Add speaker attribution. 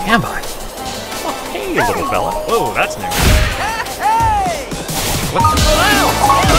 Speaker 1: am I?
Speaker 2: Oh, hey, little fella. Whoa, that's new.
Speaker 3: Hey!
Speaker 2: What? Wow!